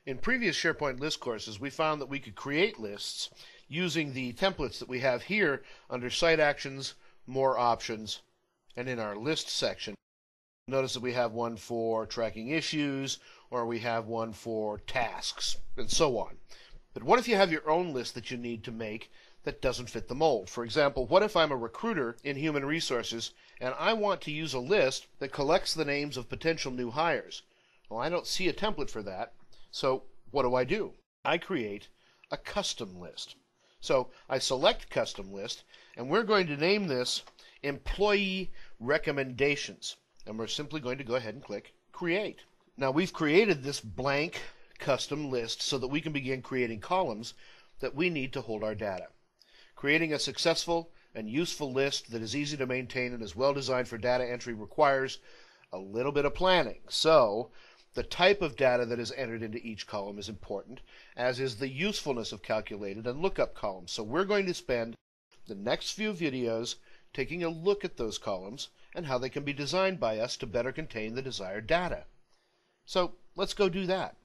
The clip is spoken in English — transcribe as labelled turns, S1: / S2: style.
S1: In previous SharePoint list courses, we found that we could create lists using the templates that we have here under Site Actions, More Options, and in our List section. Notice that we have one for tracking issues, or we have one for tasks, and so on. But what if you have your own list that you need to make that doesn't fit the mold? For example, what if I'm a recruiter in human resources and I want to use a list that collects the names of potential new hires? Well, I don't see a template for that, so what do? I create a custom list. So I select custom list, and we're going to name this Employee Recommendations. And we're simply going to go ahead and click Create. Now we've created this blank custom list so that we can begin creating columns that we need to hold our data. Creating a successful and useful list that is easy to maintain and is well designed for data entry requires a little bit of planning. So the type of data that is entered into each column is important, as is the usefulness of calculated and lookup columns. So we're going to spend the next few videos taking a look at those columns and how they can be designed by us to better contain the desired data. So let's go do that.